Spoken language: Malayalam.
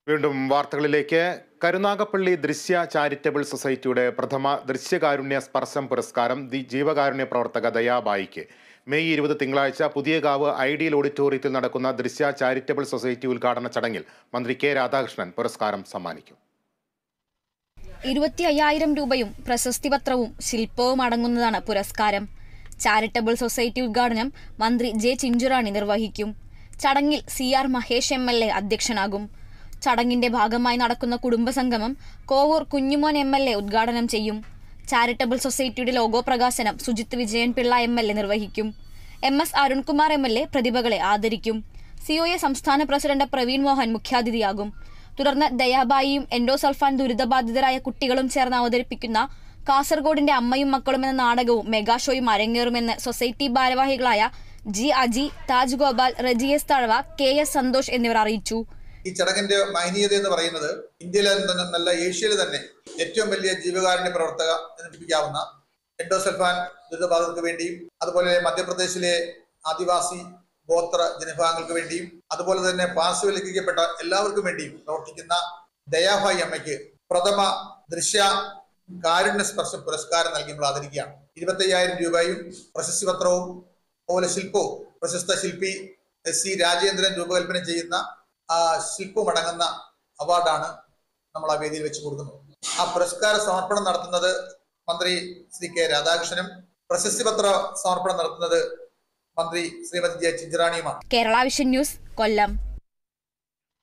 വീണ്ടും വാർത്തകളിലേക്ക്. കരുനാഗപ്പള്ളി ദൃശ്യ ചാരിറ്റബിൾ സൊസൈറ്റിയുടെ പ്രഥമ ദൃശ്യകാരുണ്യ സ്പർശം പുരസ്കാരം ജീവകാരുണ്യ പ്രവർത്തക ദയാബായിക്ക്. മെയ് 20 തിങ്കളാഴ്ച പുതിയകാവ് ഐഡിയൽ ഓഡിറ്റോറിയത്തിൽ നടക്കുന്ന ദൃശ്യ ചാരിറ്റബിൾ സൊസൈറ്റി ഉദ്ഘാടന ചടങ്ങിൽ മന്ത്രി കെ രാധാകൃഷ്ണൻ പുരസ്കാരം സമ്മാനിക്കും. 25,000 രൂപയും പ്രശസ്തിപത്രവും ശില്പവും അടങ്ങുന്നതാണ് പുരസ്കാരം. ചാരിറ്റബിൾ സൊസൈറ്റി ഉദ്ഘാടനം മന്ത്രി ജെ ചിഞ്ചുറാണി നിർവഹിക്കും. ചടങ്ങിൽ CR മഹേഷ് MLA അധ്യക്ഷനാകും. ചടങ്ങിന്റെ ഭാഗമായി നടക്കുന്ന കുടുംബസംഗമം കോവൂർ കുഞ്ഞുമോൻ MLA ഉദ്ഘാടനം ചെയ്യും. ചാരിറ്റബിൾ സൊസൈറ്റിയുടെ ലോഗോ പ്രകാശനം സുജിത് വിജയൻ പിള്ള MLA നിർവഹിക്കും. MS അരുൺകുമാർ MLA പ്രതിഭകളെ ആദരിക്കും. COA സംസ്ഥാന പ്രസിഡന്റ് പ്രവീൺ മോഹൻ മുഖ്യാതിഥിയാകും. തുടർന്ന് ദയാബായിയും എൻഡോസൾഫാൻ ദുരിതബാധിതരായ കുട്ടികളും ചേർന്ന് അവതരിപ്പിക്കുന്ന കാസർഗോഡിന്റെ അമ്മയും മക്കളും എന്ന നാടകവും മെഗാഷോയും അരങ്ങേറുമെന്ന് സൊസൈറ്റി ഭാരവാഹികളായ G അജി, താജ് ഗോപാൽ, റജിയസ് തഴവ, KS സന്തോഷ് എന്നിവർ അറിയിച്ചു. ഈ ചടങ്ങിന്റെ മഹനീയത എന്ന് പറയുന്നത് ഇന്ത്യയിലെ നല്ല ഏഷ്യയിലെ തന്നെ ഏറ്റവും വലിയ ജീവകാരുണ്യ പ്രവർത്തക എന്നിരിക്കാവുന്ന എൻഡോസൾഫാൻ ദുരിതബാധിതർക്ക് വേണ്ടിയും അതുപോലെ മധ്യപ്രദേശിലെ ആദിവാസി ഗോത്ര ജനവിഭാഗങ്ങൾക്ക് വേണ്ടിയും അതുപോലെ തന്നെ പാർശ്വവൽക്കരിക്കപ്പെട്ട എല്ലാവർക്കും വേണ്ടിയും പ്രവർത്തിക്കുന്ന ദയാഭായി അമ്മയ്ക്ക് പ്രഥമ ദൃശ്യ കാരുണ്യ സ്പർശ പുരസ്കാരം നൽകി നമ്മൾ ആദരിക്കുകയാണ്. 25,000 രൂപയും പ്രശസ്തി പത്രവും അതുപോലെ ശില്പവും പ്രശസ്ത ശില്പി C രാജേന്ദ്രൻ രൂപകൽപ്പന ചെയ്യുന്ന ശില്പം അടങ്ങുന്ന അവാർഡാണ് നമ്മൾ ആ വേദിയിൽ വെച്ച് കൊടുക്കുന്നത്. ആ പുരസ്കാര സമർപ്പണം നടത്തുന്നത് മന്ത്രി ശ്രീ കെ രാധാകൃഷ്ണനും പ്രശസ്തി പത്ര സമർപ്പണം നടത്തുന്നത് മന്ത്രി ശ്രീമതി ജെ ചിഞ്ചുറാണിയുമാണ്. കേരള വിഷൻ ന്യൂസ്, കൊല്ലം.